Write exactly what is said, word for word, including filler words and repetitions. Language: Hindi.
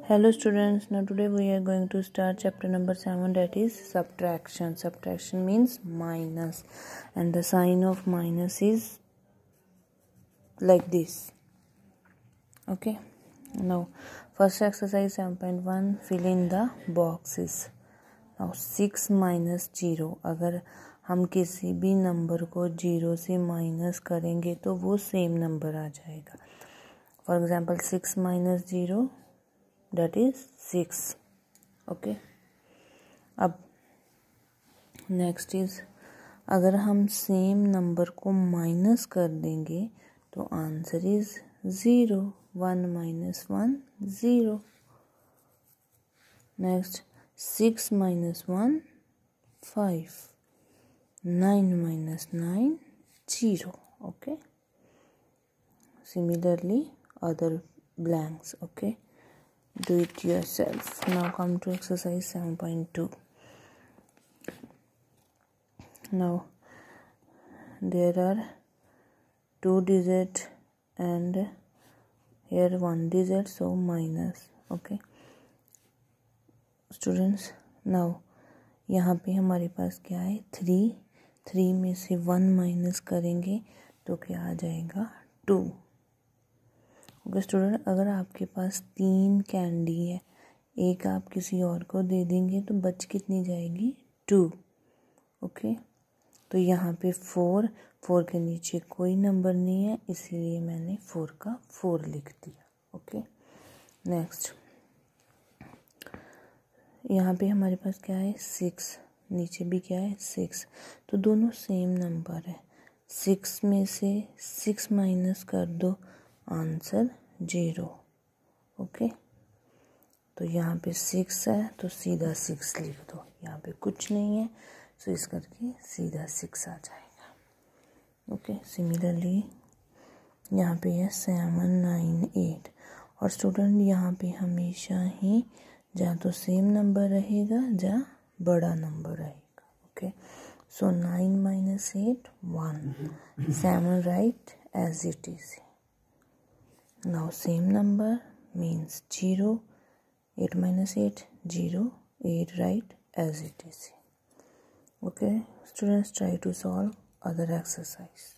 Hello students, now today we are going to start chapter number seven, that is subtraction. Subtraction means minus, and the sign of minus is like this. Okay, now first exercise seven point one, fill in the boxes. Now six minus zero, अगर हम किसी भी नंबर को जीरो से माइनस करेंगे तो वो सेम नंबर आ जाएगा. For example six minus zero that is six. okay, अब नेक्स्ट इज अगर हम सेम नंबर को माइनस कर देंगे तो answer is zero. One minus one zero. Next six minus one five. Nine minus nine zero. Okay, similarly other blanks. okay, do it yourself. Now come to exercise seven point two. Now there are two digit and here one digit, so minus. okay students, now यहाँ पे हमारे पास क्या है, थ्री. थ्री में से वन माइनस करेंगे तो क्या आ जाएगा, टू. ओके स्टूडेंट, अगर आपके पास तीन कैंडी है, एक आप किसी और को दे देंगे तो बच कितनी जाएगी, टू. ओके, तो यहाँ पे फोर. फोर के नीचे कोई नंबर नहीं है, इसीलिए मैंने फोर का फोर लिख दिया. ओके, नेक्स्ट यहाँ पे हमारे पास क्या है, सिक्स. नीचे भी क्या है, सिक्स. तो दोनों सेम नंबर है. सिक्स में से सिक्स माइनस कर दो, आंसर जीरो. ओके, तो यहाँ पे सिक्स है तो सीधा सिक्स लिख दो. यहाँ पे कुछ नहीं है तो इस करके सीधा सिक्स आ जाएगा. ओके, सिमिलरली यहाँ पे है सेवन नाइन एट. और स्टूडेंट यहाँ पे हमेशा ही या तो सेम नंबर रहेगा या बड़ा नंबर रहेगा. Okay, so nine minus eight one. Seven right as it is. Now same number means zero. eight minus eight, zero. eight right as it is. Okay, students, try to solve other exercise.